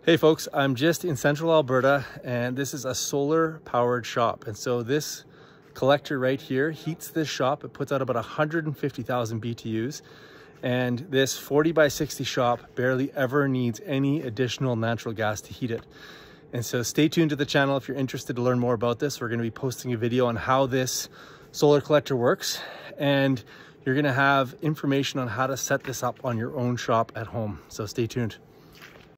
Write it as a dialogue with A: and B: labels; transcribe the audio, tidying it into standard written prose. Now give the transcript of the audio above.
A: Hey folks, I'm just in central Alberta and this is a solar powered shop. And so this collector right here heats this shop. It puts out about 150,000 BTUs. And this 40 by 60 shop barely ever needs any additional natural gas to heat it. And so stay tuned to the channel if you're interested to learn more about this. We're going to be posting a video on how this solar collector works. And you're going to have information on how to set this up on your own shop at home. So stay tuned.